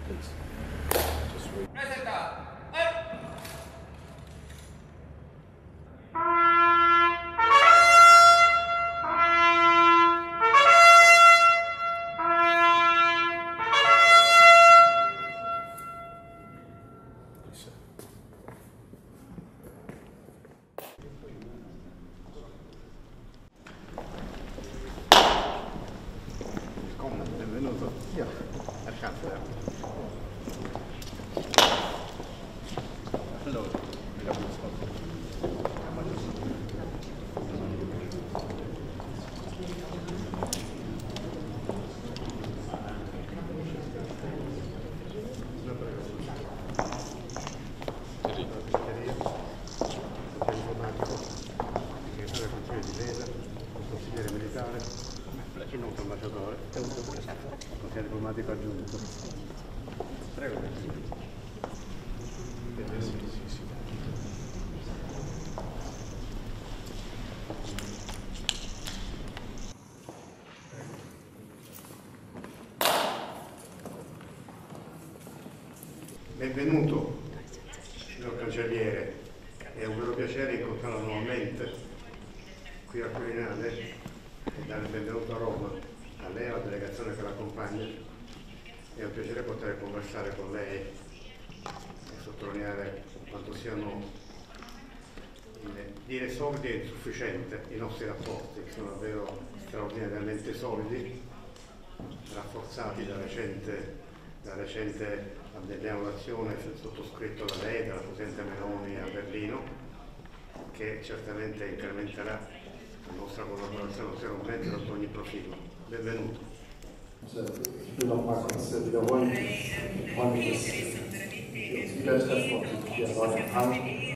please. Just read. Please, sir. Benvenuto. Io, lasciatela. Allora, vediamo un po'. Segretario del Consiglio di Difesa, consigliere militare, inoltre ambasciatore, consigliere diplomatico aggiunto. Prego. Sì. Benvenuto, signor Cancelliere. È un vero piacere incontrarla nuovamente qui al Quirinale e dare il benvenuto a Roma, a lei e alla delegazione che l'accompagna. È un piacere poter conversare con lei e sottolineare quanto siano, dire solidi e insufficienti i nostri rapporti, che sono davvero straordinariamente solidi, rafforzati da recente l'azione sottoscritto da lei, dalla Presidente Meloni a Berlino, che certamente incrementerà la nostra collaborazione ulteriormente sotto ogni profilo. Benvenuto. Ich will noch mal kurz wiederholen, ich freue mich, dass Sie viele Treffen und Sie hier heute haben.